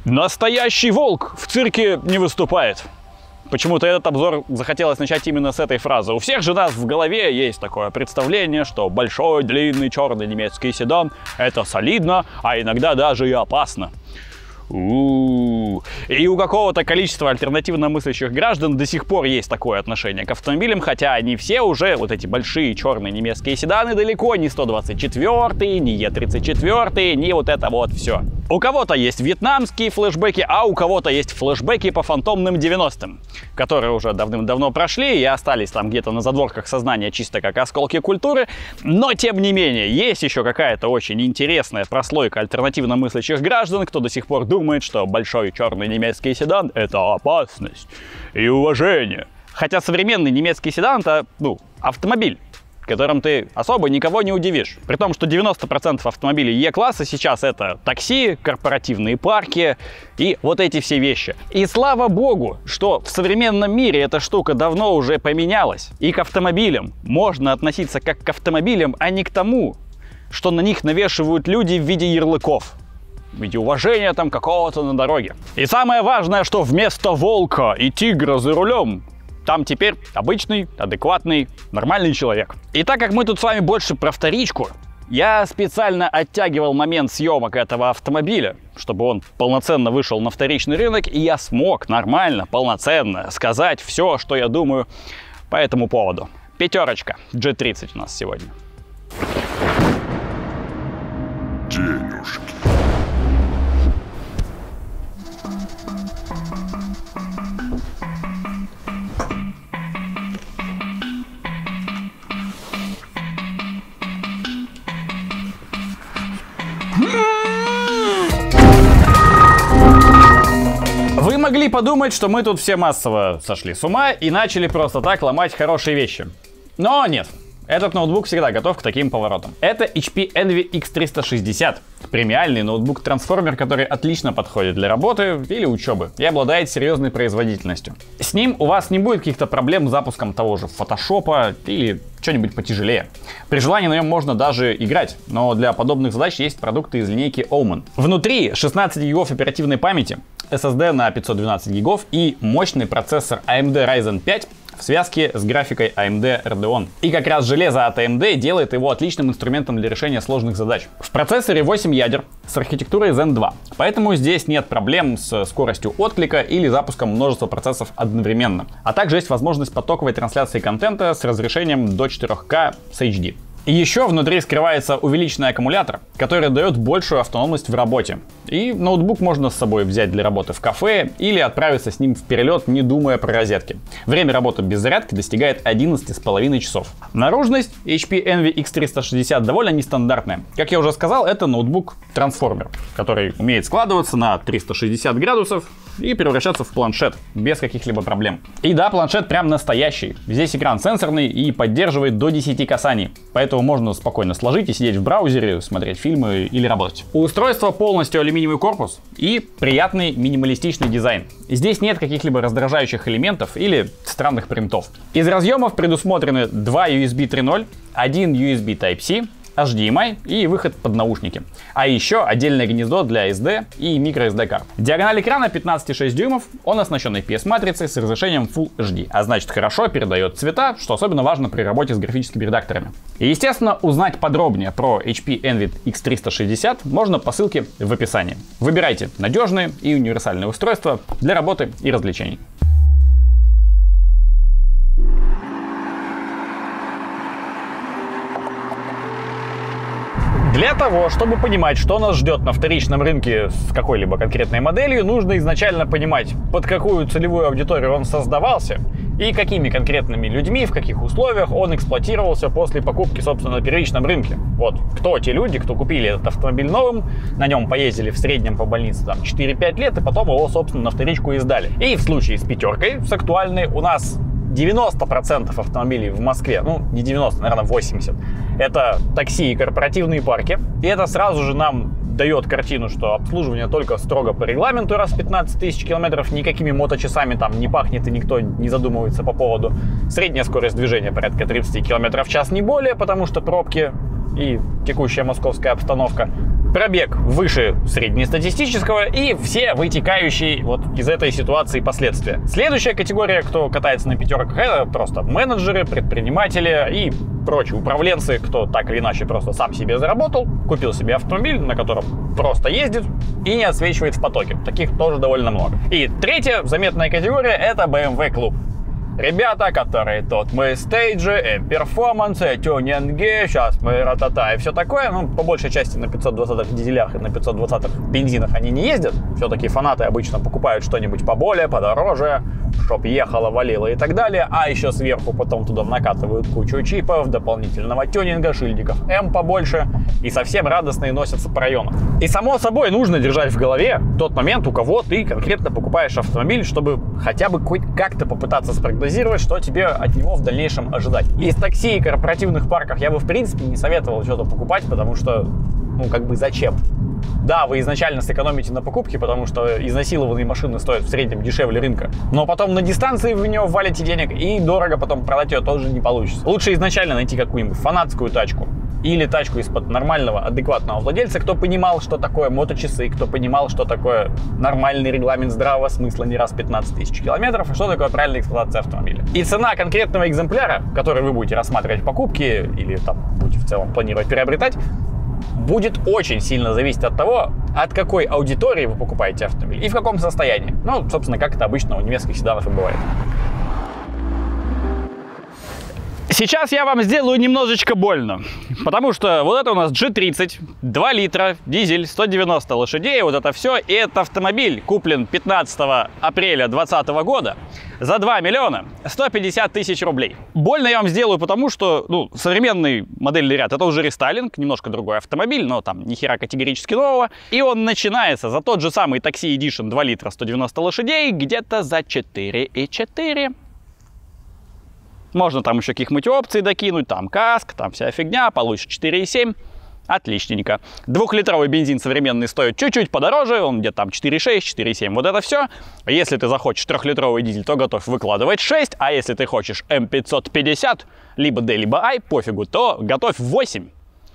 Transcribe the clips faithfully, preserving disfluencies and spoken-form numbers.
Настоящий волк в цирке не выступает. Почему-то этот обзор захотелось начать именно с этой фразы. У всех же нас в голове есть такое представление, что большой, длинный, черный немецкий седан – это солидно, а иногда даже и опасно. У-у-у. И у какого-то количества альтернативно мыслящих граждан до сих пор есть такое отношение к автомобилям, хотя они все уже, вот эти большие черные немецкие седаны, далеко не сто двадцать четыре, не Е тридцать четыре, не вот это вот все. У кого-то есть вьетнамские флешбеки, а у кого-то есть флешбеки по фантомным девяностым, которые уже давным-давно прошли и остались там где-то на задворках сознания чисто как осколки культуры. Но, тем не менее, есть еще какая-то очень интересная прослойка альтернативно мыслящих граждан, кто до сих пор думает, что большой черный немецкий седан – это опасность и уважение. Хотя современный немецкий седан – это, ну, автомобиль, которым ты особо никого не удивишь. При том, что девяносто процентов автомобилей Е-класса сейчас это такси, корпоративные парки и вот эти все вещи. И слава богу, что в современном мире эта штука давно уже поменялась. И к автомобилям можно относиться как к автомобилям, а не к тому, что на них навешивают люди в виде ярлыков. В виде уважения там какого-то на дороге. И самое важное, что вместо волка и тигра за рулем там теперь обычный, адекватный, нормальный человек. И так как мы тут с вами больше про вторичку, я специально оттягивал момент съемок этого автомобиля, чтобы он полноценно вышел на вторичный рынок, и я смог нормально, полноценно сказать все, что я думаю по этому поводу. Пятерочка. джи тридцать у нас сегодня. Денежки. Вы могли подумать, что мы тут все массово сошли с ума и начали просто так ломать хорошие вещи. Но нет. Этот ноутбук всегда готов к таким поворотам. Это эйч пи Envy икс триста шестьдесят. Премиальный ноутбук-трансформер, который отлично подходит для работы или учебы и обладает серьезной производительностью. С ним у вас не будет каких-то проблем с запуском того же фотошопа или что-нибудь потяжелее. При желании на нем можно даже играть, но для подобных задач есть продукты из линейки Omen. Внутри шестнадцать гигов оперативной памяти, эс эс ди на пятьсот двенадцать гигов и мощный процессор эй эм ди Ryzen пять в связке с графикой эй эм ди Radeon. И как раз железо от эй эм ди делает его отличным инструментом для решения сложных задач. В процессоре восемь ядер с архитектурой зен два, поэтому здесь нет проблем с скоростью отклика или запуском множества процессов одновременно. А также есть возможность потоковой трансляции контента с разрешением до четыре ка с эйч ди. И еще внутри скрывается увеличенный аккумулятор, который дает большую автономность в работе. И ноутбук можно с собой взять для работы в кафе или отправиться с ним в перелет, не думая про розетки. Время работы без зарядки достигает одиннадцати с половиной часов. Наружность эйч пи Envy икс триста шестьдесят довольно нестандартная. Как я уже сказал, это ноутбук-трансформер, который умеет складываться на триста шестьдесят градусов и превращаться в планшет без каких-либо проблем. И да, планшет прям настоящий. Здесь экран сенсорный и поддерживает до десяти касаний. Поэтому можно спокойно сложить и сидеть в браузере, смотреть фильмы или работать. У устройства полностью алюминиевый корпус и приятный минималистичный дизайн. Здесь нет каких-либо раздражающих элементов или странных принтов. Из разъемов предусмотрены два ю эс би три ноль, один ю эс би Type-C, эйч ди эм ай и выход под наушники. А еще отдельное гнездо для эс ди и microSD карт. Диагональ экрана пятнадцать и шесть дюймов, он оснащен ай пи эс-матрицей с разрешением Full эйч ди, а значит хорошо передает цвета, что особенно важно при работе с графическими редакторами. И естественно, узнать подробнее про эйч пи Envy икс триста шестьдесят можно по ссылке в описании. Выбирайте надежные и универсальные устройства для работы и развлечений. Для того, чтобы понимать, что нас ждет на вторичном рынке с какой-либо конкретной моделью, нужно изначально понимать, под какую целевую аудиторию он создавался и какими конкретными людьми, в каких условиях он эксплуатировался после покупки, собственно, на первичном рынке. Вот кто те люди, кто купили этот автомобиль новым, на нем поездили в среднем по больнице там четыре-пять лет и потом его, собственно, на вторичку издали. И в случае с пятеркой, с актуальной, у нас девяносто процентов автомобилей в Москве, ну не девяносто, наверное восемьдесят, это такси и корпоративные парки. И это сразу же нам дает картину, что обслуживание только строго по регламенту раз в пятнадцать тысяч километров, никакими моточасами там не пахнет и никто не задумывается по поводу. Средняя скорость движения порядка тридцать километров в час, не более, потому что пробки и текущая московская обстановка. пробег выше среднестатистического и все вытекающие вот из этой ситуации последствия. Следующая категория, кто катается на пятерках, это просто менеджеры, предприниматели и прочие управленцы, кто так или иначе просто сам себе заработал, купил себе автомобиль, на котором просто ездит и не отсвечивает в потоке. Таких тоже довольно много. И третья заметная категория — это бэ эм вэ клуб. Ребята, которые тут мы стейджи, M-перформансы, тюнинги, сейчас мы ратата и все такое. Ну, по большей части на пятьсот двадцатых дизелях и на пятьсот двадцатых бензинах они не ездят. Все-таки фанаты обычно покупают что-нибудь поболее, подороже, чтоб ехало, валило и так далее. А еще сверху потом туда накатывают кучу чипов, дополнительного тюнинга, шильдиков M побольше. И совсем радостные носятся по району. И само собой нужно держать в голове тот момент, у кого ты конкретно покупаешь автомобиль, чтобы хотя бы хоть как-то попытаться спрогнозировать, что тебе от него в дальнейшем ожидать. Из такси и корпоративных парках я бы в принципе не советовал что-то покупать, потому что, ну, как бы зачем? Да, вы изначально сэкономите на покупке, потому что изнасилованные машины стоят в среднем дешевле рынка. Но потом на дистанции вы в нее валите денег, и дорого потом продать ее тоже не получится. Лучше изначально найти какую-нибудь фанатскую тачку. Или тачку из-под нормального, адекватного владельца, кто понимал, что такое моточасы, кто понимал, что такое нормальный регламент здравого смысла не раз пятнадцать тысяч километров, и что такое правильная эксплуатация автомобиля. И цена конкретного экземпляра, который вы будете рассматривать в покупке или там будете в целом планировать приобретать, будет очень сильно зависеть от того, от какой аудитории вы покупаете автомобиль и в каком состоянии. Ну, собственно, как это обычно у немецких седанов и бывает. Сейчас я вам сделаю немножечко больно, потому что вот это у нас джи тридцать, два литра, дизель, сто девяносто лошадей, вот это все. И этот автомобиль куплен пятнадцатого апреля двадцатого года за два миллиона сто пятьдесят тысяч рублей. Больно я вам сделаю, потому что, ну, современный модельный ряд — это уже рестайлинг, немножко другой автомобиль, но там ни хера категорически нового. И он начинается за тот же самый Taxi Edition два литра, сто девяносто лошадей где-то за четыре и четыре. Можно там еще каких-нибудь опций докинуть, там каск, там вся фигня, получишь четыре и семь. Отличненько. Двухлитровый бензин современный стоит чуть-чуть подороже, он где-то там четыре и шесть, четыре и семь. Вот это все. Если ты захочешь трехлитровый дизель, то готов выкладывать шесть. А если ты хочешь эм пятьсот пятьдесят, либо D, либо I, пофигу, то готовь восемь.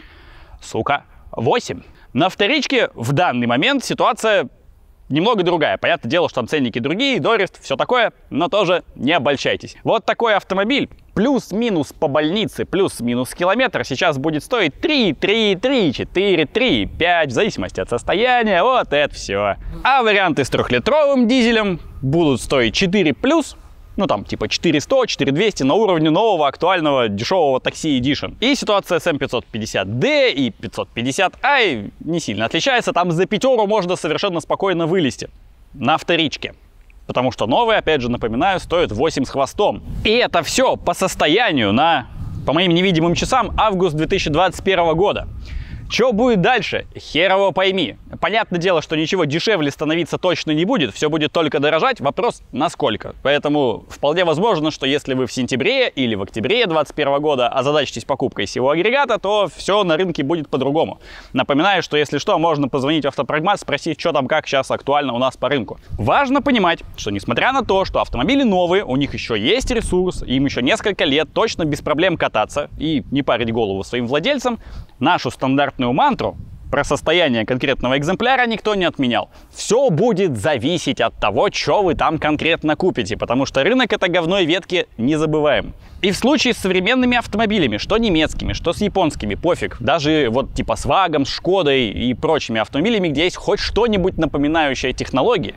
Сука, восемь. На вторичке в данный момент ситуация немного другая. Понятное дело, что там ценники другие, дорест, все такое, но тоже не обольщайтесь. Вот такой автомобиль, плюс-минус по больнице, плюс-минус километр, сейчас будет стоить три, три, три, четыре, три, пять, в зависимости от состояния, вот это все. А варианты с трехлитровым дизелем будут стоить четыре плюс, ну там типа четыре сто, четыре двести на уровне нового актуального дешевого Taxi Edition. И ситуация с эм пятьсот пятьдесят ди и пятьсот пятьдесят ай не сильно отличается. Там за пятеру можно совершенно спокойно вылезти на вторичке. Потому что новые, опять же, напоминаю, стоят восемь с хвостом. И это все по состоянию на, по моим невидимым часам, август две тысячи двадцать первого года. Что будет дальше? Хер его пойми. Понятное дело, что ничего дешевле становиться точно не будет, все будет только дорожать, вопрос насколько. Поэтому вполне возможно, что если вы в сентябре или в октябре две тысячи двадцать первого года озадачитесь покупкой сего агрегата, то все на рынке будет по-другому. Напоминаю, что если что, можно позвонить в Автопрагмат, спросить, что там, как сейчас актуально у нас по рынку. Важно понимать, что несмотря на то, что автомобили новые, у них еще есть ресурс, им еще несколько лет точно без проблем кататься и не парить голову своим владельцам, нашу стандартную мантру про состояние конкретного экземпляра никто не отменял. Все будет зависеть от того, что вы там конкретно купите, потому что рынок — это говно и ветки, не забываем. И в случае с современными автомобилями, что немецкими, что с японскими, пофиг, даже вот типа с Вагом, с Шкодой и прочими автомобилями, где есть хоть что-нибудь напоминающее технологии,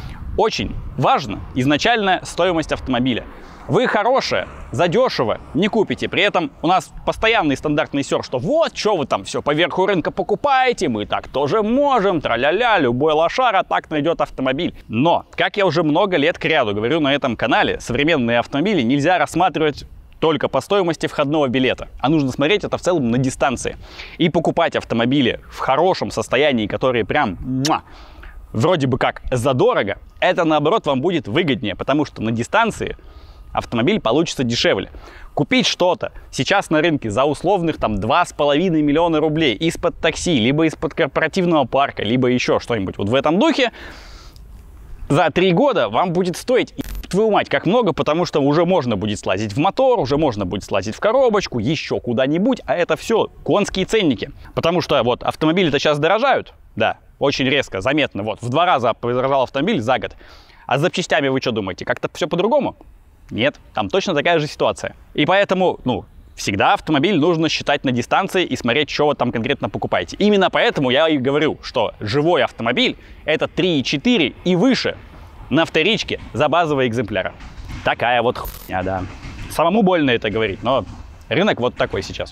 очень важна изначальная стоимость автомобиля. Вы хорошее, задешево не купите. При этом у нас постоянный стандартный сёр, что вот, что вы там все поверху рынка покупаете, мы так тоже можем, тра-ля-ля, любой лошара так найдет автомобиль. Но, как я уже много лет кряду говорю на этом канале, современные автомобили нельзя рассматривать только по стоимости входного билета, а нужно смотреть это в целом на дистанции. И покупать автомобили в хорошем состоянии, которые прям муа, вроде бы как задорого, это наоборот вам будет выгоднее, потому что на дистанции автомобиль получится дешевле. Купить что-то сейчас на рынке за условных там два с половиной миллиона рублей из-под такси, либо из-под корпоративного парка, либо еще что-нибудь вот в этом духе, за три года вам будет стоить твою мать, как много, потому что уже можно будет слазить в мотор, уже можно будет слазить в коробочку, еще куда-нибудь, а это все конские ценники. Потому что вот автомобили-то сейчас дорожают, да, очень резко, заметно, вот, в два раза подорожал автомобиль за год. А с запчастями вы что думаете, как-то все по-другому? Нет, там точно такая же ситуация. И поэтому, ну, всегда автомобиль нужно считать на дистанции и смотреть, что вы там конкретно покупаете. Именно поэтому я и говорю, что живой автомобиль это три и четыре и выше на вторичке за базовые экземпляры. Такая вот хуйня, да. Самому больно это говорить, но рынок вот такой сейчас.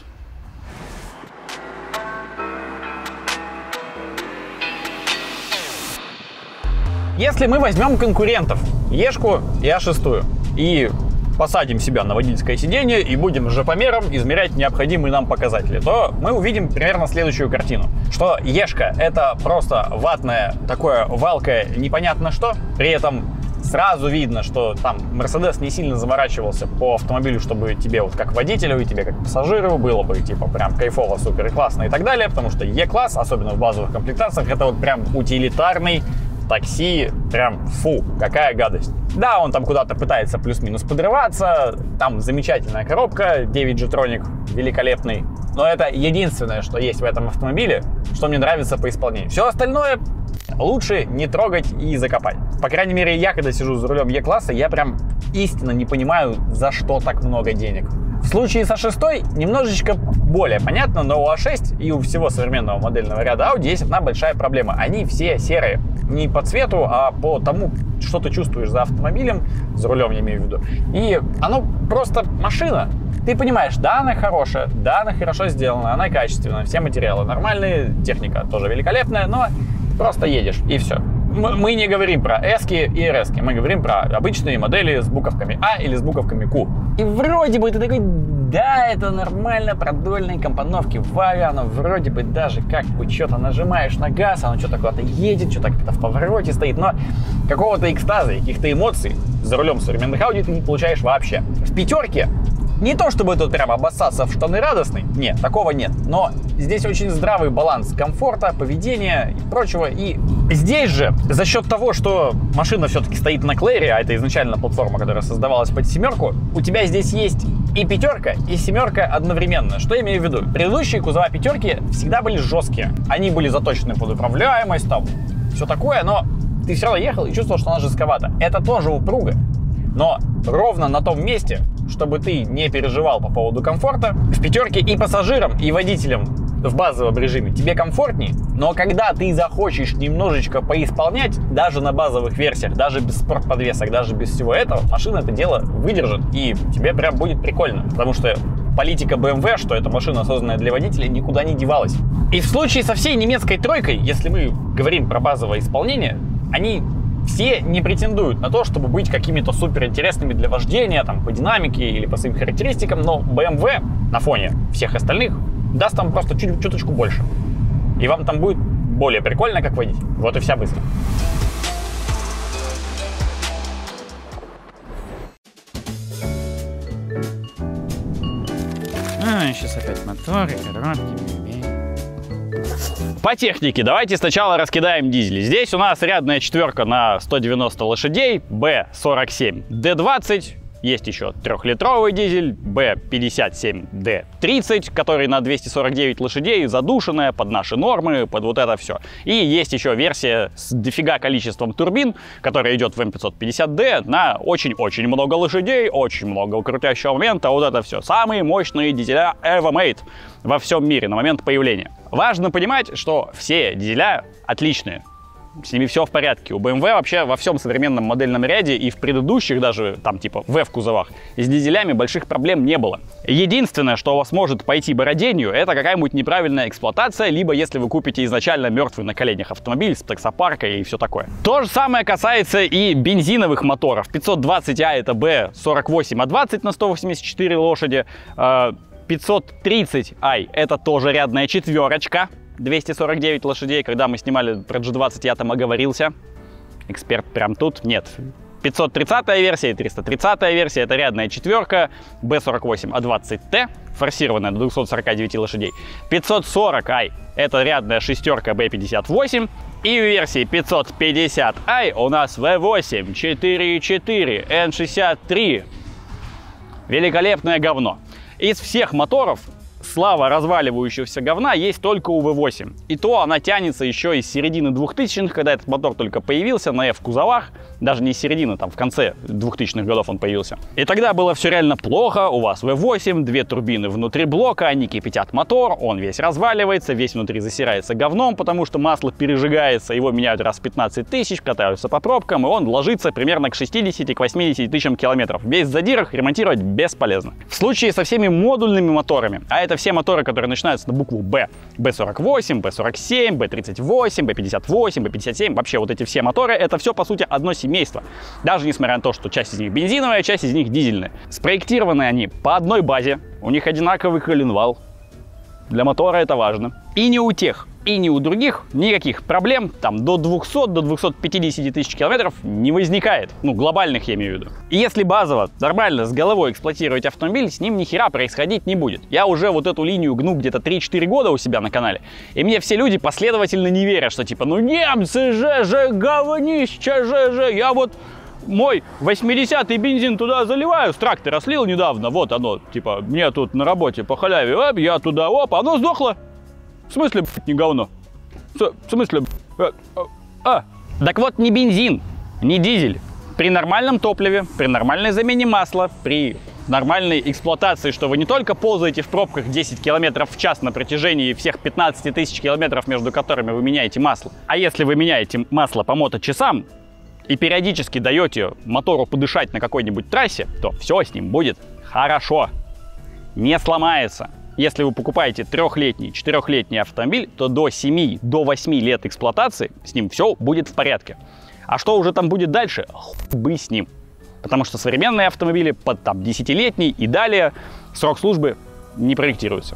Если мы возьмем конкурентов, Ешку и а шесть, и посадим себя на водительское сиденье и будем жопомером измерять необходимые нам показатели, то мы увидим примерно следующую картину. Что Ешка это просто ватное, такое валкое непонятно что, при этом сразу видно, что там Мерседес не сильно заморачивался по автомобилю, чтобы тебе вот как водителю и тебе как пассажиру было бы типа прям кайфово, супер классно и так далее, потому что Е-класс, особенно в базовых комплектациях, это вот прям утилитарный такси, прям фу, какая гадость. Да, он там куда-то пытается плюс-минус подрываться, там замечательная коробка, девять джи-троник, великолепный, но это единственное, что есть в этом автомобиле, что мне нравится по исполнению. Все остальное лучше не трогать и закопать. По крайней мере, я, когда сижу за рулем Е-класса, я прям истинно не понимаю, за что так много денег. В случае с а шесть немножечко более понятно, но у а шесть и у всего современного модельного ряда Audi есть одна большая проблема. Они все серые. Не по цвету, а по тому, что ты чувствуешь за автомобилем, за рулем я имею в виду. И оно просто машина. Ты понимаешь, да, она хорошая, да, она хорошо сделана, она качественная, все материалы нормальные, техника тоже великолепная, но просто едешь и все. Мы не говорим про эски и эр эски, мы говорим про обычные модели с буковками А или с буковками Q. И вроде бы ты такой, да, это нормально, продольные компоновки вага, но вроде бы даже как бы что-то нажимаешь на газ, оно что-то куда-то едет, что-то как-то в повороте стоит, но какого-то экстаза, каких-то эмоций за рулем современных Audi ты не получаешь вообще. В пятерке не то чтобы тут прям обоссаться в штаны радостный, нет, такого нет, но здесь очень здравый баланс комфорта, поведения и прочего. И здесь же за счет того, что машина все-таки стоит на Клэре, а это изначально платформа, которая создавалась под семерку, у тебя здесь есть и пятерка, и семерка одновременно. Что я имею в виду? Предыдущие кузова пятерки всегда были жесткие, они были заточены под управляемость, там все такое, но ты все равно ехал и чувствовал, что она жестковата. Это тоже упруго, но ровно на том месте, чтобы ты не переживал по поводу комфорта. В пятерке и пассажирам, и водителям в базовом режиме тебе комфортней, но когда ты захочешь немножечко поисполнять, даже на базовых версиях, даже без спортподвесок, даже без всего этого, машина это дело выдержит, и тебе прям будет прикольно, потому что политика бэ эм вэ, что эта машина созданная для водителя, никуда не девалась. И в случае со всей немецкой тройкой, если мы говорим про базовое исполнение, они все не претендуют на то, чтобы быть какими-то суперинтересными для вождения, там, по динамике или по своим характеристикам, но бэ эм вэ на фоне всех остальных даст там просто чуть чуточку больше. И вам там будет более прикольно, как водить. Вот и вся мысль. А, сейчас опять моторы, коробки. По технике давайте сначала раскидаем дизель. Здесь у нас рядная четверка на сто девяносто лошадей, бэ сорок семь дэ двадцать. Есть еще трехлитровый дизель, бэ пятьдесят семь дэ тридцать, который на двести сорок девять лошадей, задушенная, под наши нормы, под вот это все. И есть еще версия с дофига количеством турбин, которая идет в эм пятьсот пятьдесят дэ на очень-очень много лошадей, очень много крутящего момента, вот это все. Самые мощные дизеля ever made во всем мире на момент появления. Важно понимать, что все дизеля отличные. С ними все в порядке. У бэ эм вэ вообще во всем современном модельном ряде и в предыдущих даже, там типа вэ в кузовах, с дизелями больших проблем не было. Единственное, что у вас может пойти бороденью, это какая-нибудь неправильная эксплуатация, либо если вы купите изначально мертвый на коленях автомобиль с таксопаркой и все такое. То же самое касается и бензиновых моторов. пятьсот двадцать а это бэ сорок восемь а двадцать на сто восемьдесят четыре лошади. пятьсот тридцать ай это тоже рядная четверочка. двести сорок девять лошадей. Когда мы снимали про джи двадцать, я там оговорился. Эксперт прям тут. Нет. пятьсот тридцатая версия и триста тридцатая версия. Это рядная четверка. бэ сорок восемь а двадцать тэ. Форсированная до двухсот сорока девяти лошадей. пятьсот сорок ай. Это рядная шестерка бэ пятьдесят восемь. И в версии пятьсот пятьдесят ай у нас ви восемь, четыре и четыре, эн шестьдесят три. Великолепное говно. Из всех моторов слава разваливающегося говна есть только у ви восемь. И то она тянется еще из середины двухтысячных, когда этот мотор только появился на F-кузовах. Даже не из середины, там в конце двухтысячных годов он появился. И тогда было все реально плохо. У вас ви восемь, две турбины внутри блока, они кипятят мотор, он весь разваливается, весь внутри засирается говном, потому что масло пережигается, его меняют раз в пятнадцать тысяч, катаются по пробкам, и он ложится примерно к шестидесяти к восьмидесяти тысячам километров. Весь в задирах, ремонтировать бесполезно. В случае со всеми модульными моторами, а это все моторы, которые начинаются на букву Б, бэ сорок восемь, бэ сорок семь, бэ тридцать восемь, бэ пятьдесят восемь, бэ пятьдесят семь, вообще вот эти все моторы, это все по сути одно семейство. Даже несмотря на то, что часть из них бензиновая, часть из них дизельная. Спроектированы они по одной базе, у них одинаковый коленвал. Для мотора это важно. И ни у тех, и ни у других никаких проблем там до двухсот, до двухсот пятидесяти тысяч километров не возникает. Ну, глобальных я имею в виду. И если базово, нормально, с головой эксплуатировать автомобиль, с ним ни хера происходить не будет. Я уже вот эту линию гну где-то три-четыре года у себя на канале. И мне все люди последовательно не верят, что типа, ну немцы же, же, говнище же, же, я вот... Мой восьмидесятый бензин туда заливаю, с трактора слил недавно, вот оно, типа, мне тут на работе по халяве, оп, я туда, оп, оно сдохло. В смысле, блядь, не говно? В смысле, блядь, а? Так вот, не бензин, не дизель. При нормальном топливе, при нормальной замене масла, при нормальной эксплуатации, что вы не только ползаете в пробках десять километров в час на протяжении всех пятнадцати тысяч километров, между которыми вы меняете масло. А если вы меняете масло по моточасам, и периодически даете мотору подышать на какой-нибудь трассе, то все с ним будет хорошо. Не сломается. Если вы покупаете трехлетний, четырехлетний автомобиль, то до семи, до восьми лет эксплуатации с ним все будет в порядке. А что уже там будет дальше, хуй бы с ним. Потому что современные автомобили под там десятилетний и далее срок службы не проектируются.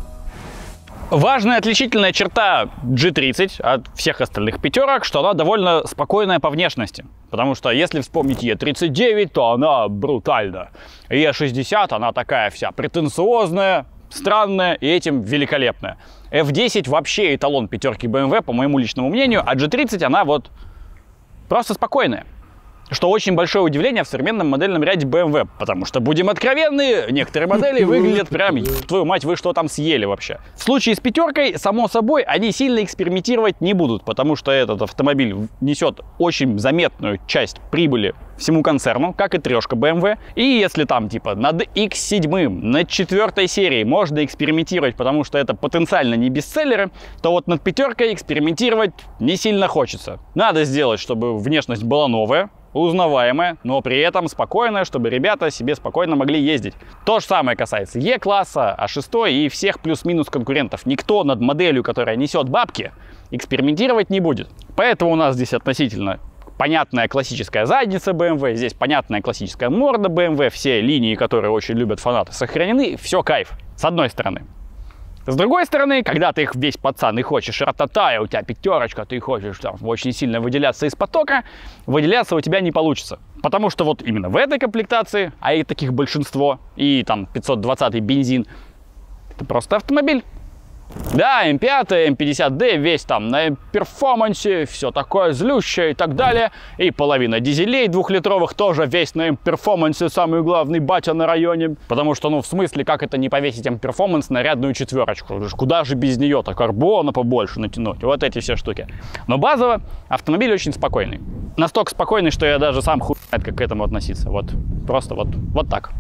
Важная отличительная черта джи тридцать от всех остальных пятерок, что она довольно спокойная по внешности. Потому что если вспомнить и тридцать девять, то она брутальна. и шестьдесят, она такая вся претенциозная, странная и этим великолепная. эф десять вообще эталон пятерки бэ эм вэ, по моему личному мнению, а джи тридцать она вот просто спокойная. Что очень большое удивление в современном модельном ряде бэ эм вэ, потому что, будем откровенны, некоторые модели выглядят прям, твою мать, вы что там съели вообще. В случае с пятеркой, само собой, они сильно экспериментировать не будут, потому что этот автомобиль несет очень заметную часть прибыли всему концерну, как и трешка бэ эм вэ. И если там типа над икс семь, над четвертой серией можно экспериментировать, потому что это потенциально не бестселлеры, то вот над пятеркой экспериментировать не сильно хочется. Надо сделать, чтобы внешность была новая, узнаваемая, но при этом спокойная, чтобы ребята себе спокойно могли ездить. То же самое касается Е-класса, а шесть и всех плюс-минус конкурентов. Никто над моделью, которая несет бабки, экспериментировать не будет. Поэтому у нас здесь относительно понятная классическая задница бэ эм вэ, здесь понятная классическая морда бэ эм вэ, все линии, которые очень любят фанаты, сохранены, все кайф, с одной стороны. С другой стороны, когда ты их весь пацан и хочешь ра-та-та, и у тебя пятерочка, ты хочешь там очень сильно выделяться из потока, выделяться у тебя не получится. Потому что вот именно в этой комплектации, а и таких большинство, и там пятьсот двадцатый бензин, это просто автомобиль. Да, эм пять, эм пятьдесят дэ, весь там на перформансе, все такое злющее и так далее. И половина дизелей двухлитровых тоже весь на перформансе, самый главный батя на районе. Потому что, ну, в смысле, как это не повесить перформанс на рядную четверочку? Куда же без нее-то карбона побольше натянуть? Вот эти все штуки. Но базово автомобиль очень спокойный. Настолько спокойный, что я даже сам хуй знает, как к этому относиться. Вот, просто вот, вот так.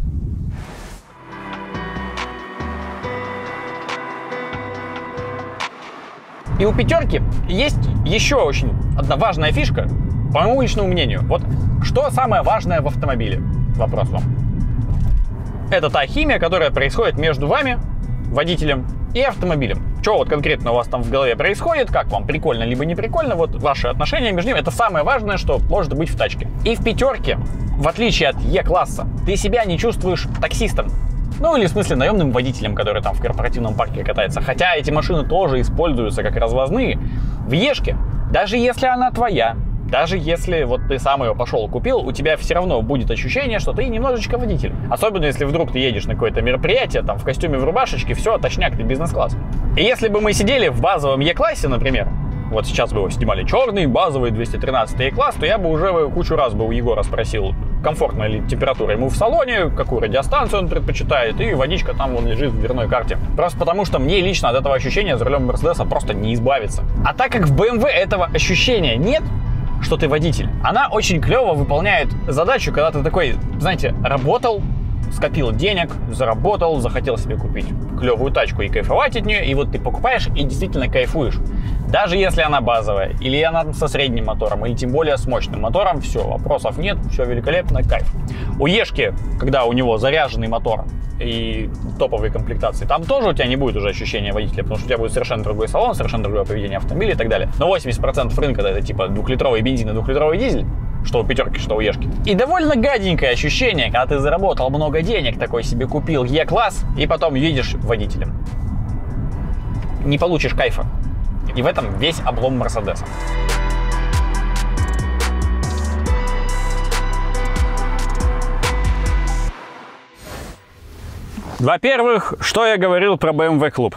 И у пятерки есть еще очень одна важная фишка, по моему личному мнению. Вот что самое важное в автомобиле? Вопрос вам. Это та химия, которая происходит между вами, водителем, и автомобилем. Что вот конкретно у вас там в голове происходит, как вам прикольно либо не прикольно, вот ваши отношения между ними, это самое важное, что может быть в тачке. И в пятерке, в отличие от Е-класса, ты себя не чувствуешь таксистом. Ну или в смысле наемным водителем, который там в корпоративном парке катается. Хотя эти машины тоже используются как развозные. В Ешке, даже если она твоя, даже если вот ты сам ее пошел и купил, у тебя все равно будет ощущение, что ты немножечко водитель. Особенно если вдруг ты едешь на какое-то мероприятие, там в костюме, в рубашечке, все, точняк, ты бизнес-класс. И если бы мы сидели в базовом Е-классе, например, вот сейчас бы его снимали черный, базовый двести тринадцатый класс, то я бы уже кучу раз бы у Егора спросил, комфортная ли температура ему в салоне, какую радиостанцию он предпочитает, и водичка там вон лежит в дверной карте. Просто потому, что мне лично от этого ощущения за рулем Мерседеса просто не избавиться. А так как в бэ эм вэ этого ощущения нет, что ты водитель, она очень клево выполняет задачу, когда ты такой, знаете, работал, скопил денег, заработал, захотел себе купить клевую тачку и кайфовать от нее, и вот ты покупаешь и действительно кайфуешь. Даже если она базовая, или она со средним мотором, или тем более с мощным мотором, все, вопросов нет, все великолепно, кайф. У Ешки, когда у него заряженный мотор и топовые комплектации, там тоже у тебя не будет уже ощущения водителя, потому что у тебя будет совершенно другой салон, совершенно другое поведение автомобиля и так далее. Но восемьдесят процентов рынка это типа двухлитровый бензин и двухлитровый дизель, что у пятерки, что у Ешки. И довольно гаденькое ощущение, когда ты заработал много денег, такой себе купил Е-класс, и потом едешь водителем. Не получишь кайфа. И в этом весь облом Мерседеса. Во-первых, что я говорил про бэ эм вэ Club?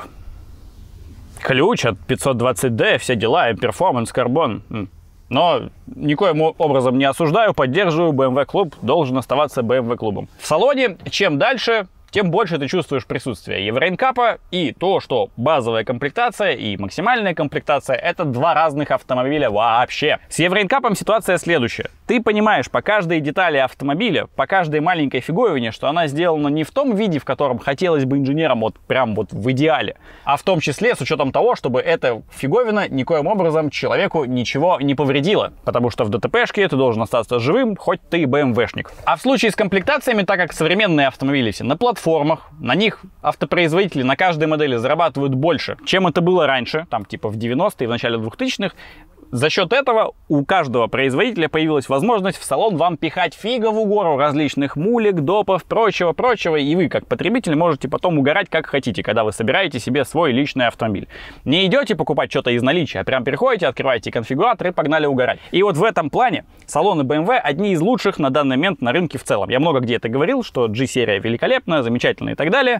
Ключ от пятьсот двадцать дэ, все дела, перформанс, карбон. Но никоим образом не осуждаю, поддерживаю, бэ эм вэ Club должен оставаться бэ эм вэ клубом. В салоне чем дальше, тем больше ты чувствуешь присутствие Евро-НКАПа и то, что базовая комплектация и максимальная комплектация — это два разных автомобиля вообще. С Евро-НКАПом ситуация следующая. Ты понимаешь по каждой детали автомобиля, по каждой маленькой фиговине, что она сделана не в том виде, в котором хотелось бы инженерам вот прям вот в идеале, а в том числе с учетом того, чтобы эта фиговина никоим образом человеку ничего не повредила. Потому что в ДТПшке ты должен остаться живым, хоть ты и бэ эм вэ-шник. А в случае с комплектациями, так как современные автомобили все на платформах, на них автопроизводители на каждой модели зарабатывают больше, чем это было раньше, там типа в девяностые, в начале двухтысячных. За счет этого у каждого производителя появилась возможность в салон вам пихать фиговую гору различных мулек, допов, прочего-прочего, и вы, как потребитель, можете потом угорать как хотите, когда вы собираете себе свой личный автомобиль. Не идете покупать что-то из наличия, а прям переходите, открываете конфигуратор и погнали угорать. И вот в этом плане салоны бэ эм вэ одни из лучших на данный момент на рынке в целом. Я много где это говорил, что G-серия великолепна, замечательна и так далее,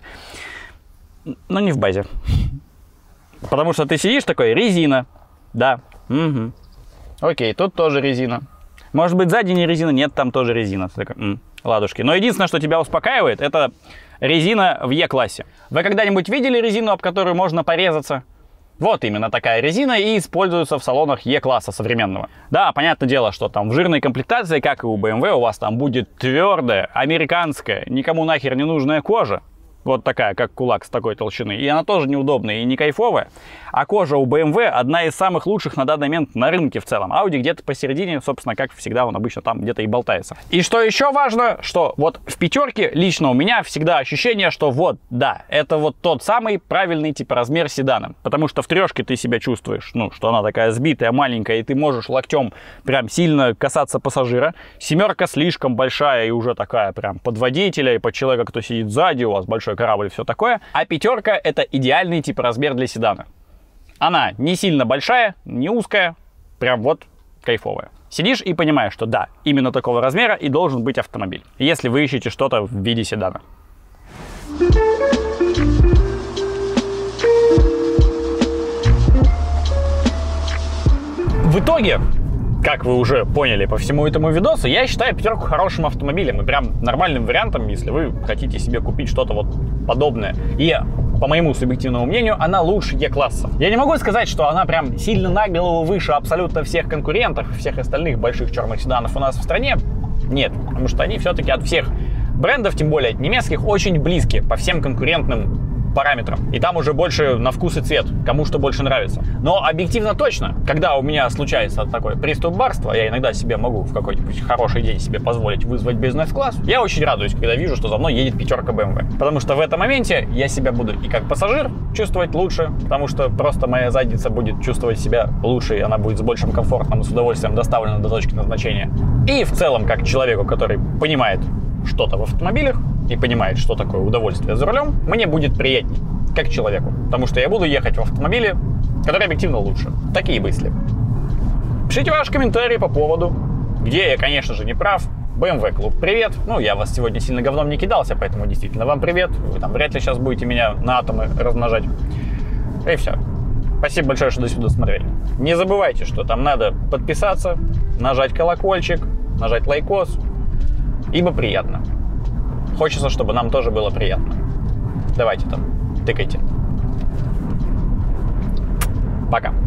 но не в базе. Потому что ты сидишь такой, резина, да. Угу. Окей, тут тоже резина. Может быть, сзади не резина? Нет, там тоже резина. Такой, м-м, ладушки. Но единственное, что тебя успокаивает, это резина в Е-классе. Вы когда-нибудь видели резину, об которую можно порезаться? Вот именно такая резина и используется в салонах Е-класса современного. Да, понятное дело, что там в жирной комплектации, как и у бэ эм вэ, у вас там будет твердая, американская, никому нахер не нужная кожа. Вот такая, как кулак с такой толщины. И она тоже неудобная и не кайфовая. А кожа у бэ эм вэ одна из самых лучших на данный момент на рынке в целом. Audi где-то посередине, собственно, как всегда, он обычно там где-то и болтается. И что еще важно, что вот в пятерке лично у меня всегда ощущение, что вот, да, это вот тот самый правильный типа размер седана. Потому что в трешке ты себя чувствуешь, ну, что она такая сбитая, маленькая, и ты можешь локтем прям сильно касаться пассажира. Семерка слишком большая и уже такая прям под водителя и под человека, кто сидит сзади, у вас большой корабль, все такое. А пятерка это идеальный тип размер для седана. Она не сильно большая, не узкая, прям вот кайфовая. Сидишь и понимаешь, что да, именно такого размера и должен быть автомобиль, если вы ищете что-то в виде седана. В итоге, как вы уже поняли по всему этому видосу, я считаю пятерку хорошим автомобилем и прям нормальным вариантом, если вы хотите себе купить что-то вот подобное. И, по моему субъективному мнению, она лучше Е-класса. Я не могу сказать, что она прям сильно на голову выше абсолютно всех конкурентов, всех остальных больших черных седанов у нас в стране. Нет, потому что они все-таки от всех брендов, тем более от немецких, очень близки по всем конкурентным параметрам. И там уже больше на вкус и цвет, кому что больше нравится. Но объективно точно, когда у меня случается такой приступ барства, я иногда себе могу в какой-нибудь хороший день себе позволить вызвать бизнес-класс, я очень радуюсь, когда вижу, что за мной едет пятерка бэ эм вэ. Потому что в этом моменте я себя буду и как пассажир чувствовать лучше, потому что просто моя задница будет чувствовать себя лучше, и она будет с большим комфортом и с удовольствием доставлена до точки назначения. И в целом, как человеку, который понимает что-то в автомобилях и понимает, что такое удовольствие за рулем, мне будет приятней, как человеку. Потому что я буду ехать в автомобиле, который объективно лучше. Такие мысли. Пишите ваши комментарии по поводу, где я, конечно же, не прав. бэ эм вэ Клуб, привет. Ну, я вас сегодня сильно говном не кидался, поэтому действительно вам привет. Вы там вряд ли сейчас будете меня на атомы размножать. И все. Спасибо большое, что до сюда смотрели. Не забывайте, что там надо подписаться, нажать колокольчик, нажать лайкос, ибо приятно. Хочется, чтобы нам тоже было приятно. Давайте там, тыкайте. Пока.